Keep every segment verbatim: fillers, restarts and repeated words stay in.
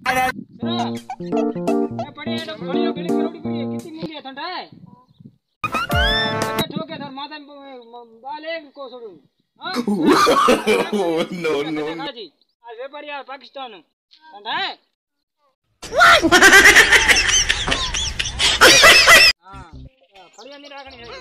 मैं पड़ी है तो खड़ी हो गली करोड़ी पड़ी है कितनी मूली है ठंडा है ठोके धर माथा में बाले को छोड़ू हां नो नो जी आज व्यापारी आ पाकिस्तान ठंडा है हां खड़िया नहीं रखनी है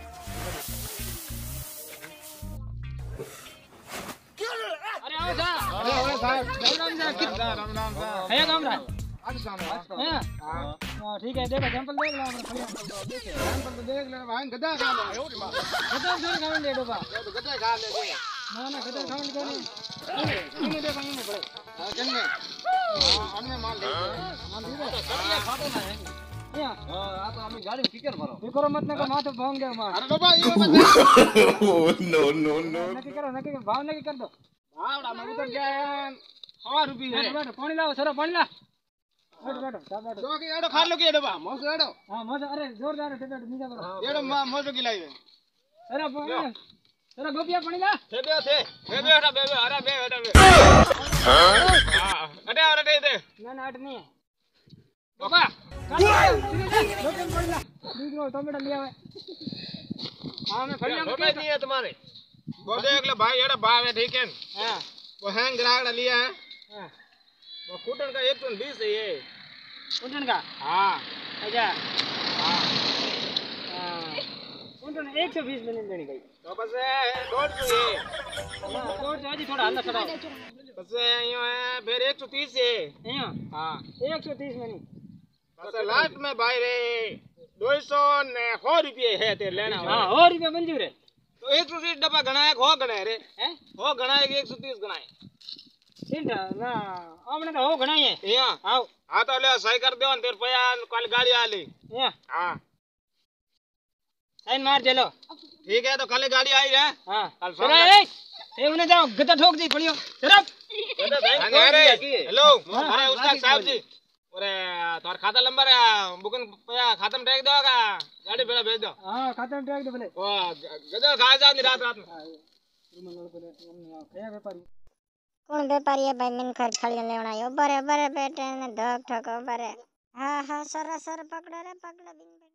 अरे आओ सा अरे ओए साहब राम राम कितना राम राम साहब है काम रहा आज शाम है हां ठीक है देखो सैंपल देख लो हमने खड़िया देखे सैंपल तो देख ले भाई गधा खा ले गधा थोड़ी खाने ले डोबा तो गधा खा ले ना ना गधा खाने को नहीं इन्हें देखो इन्हें बड़े जन में हां हमने माल दे माल दे खड़िया खाते ना है हां आ तो हमें गाड़ी फिकर भरो फिकर मत ना को माथे भांग गया मार अरे डोबा ये मत नो नो नो नकी करो नकी भाव नकी कर दो भावड़ा में उतर गया सौ रुपये है बैठो पानी लाओ सरो पानी ला बैठो बैठो सब बैठो दो की एडो खा लो की एडो बा मोसो एडो हां मोसो अरे जोरदार से बैठो नीचे करो एडो मोसो की लाई अरे सरो गोपिया पानी ला थे बे थे बे बे हटा बे बे अरे बे हटा बे हां अरे अरे दे दे ना ना हट नहीं है बाबा लोटन पानी ला दूसरो टमाटर लिया है हां मैं खड़िया में नहीं है तुम्हारे वो देख ले भाई एड़ा भाव है ठीक है हां वो हैंग ग्राहक लिया है हां वो कुटन का एक सौ बीस है ये कुटन का हां अच्छा हां हां कुटन एक सौ बीस में नहीं देनी भाई तो बस दो सौ ये दो सौ जी थोड़ा हल्ला चढ़ाओ बस यो है फिर एक सौ तीस है यो हां एक सौ तीस में नहीं बस लास्ट में भाई रे दो सौ ने सौ रुपए है ते लेना हां सौ रुपए मंजूर है तो एक सौ तीस डब्बा गणाए हो गणाए रे हैं हो गणाए एक सौ तीस गणाए चिंता ना हमने तो हो गणाई है हां आओ आ तो ले सही कर दो तेरे पया कल गाड़ी आ ले हां हां साइन मार दे लो ठीक है तो कल गाड़ी आई है हां कल सुना ए ए उन्हें जाओ गदा ठोक दी पड़ियो सिर्फ गदा भाई हेलो अरे उसका साहब जी अरे तार खाता नंबर बुकन पया खाता में टैग दोगा गाड़ी बेला भेज दो हां खाता में टैग दो भले ओ गदा खा जा रात रात में कया व्यापारी कौन व्यापारी है भाई मन खर खड़ी लेवना यो बरे बरे बेटे ने धक ठक बरे हां हां सर सर पकड़ रे पकड़ बिन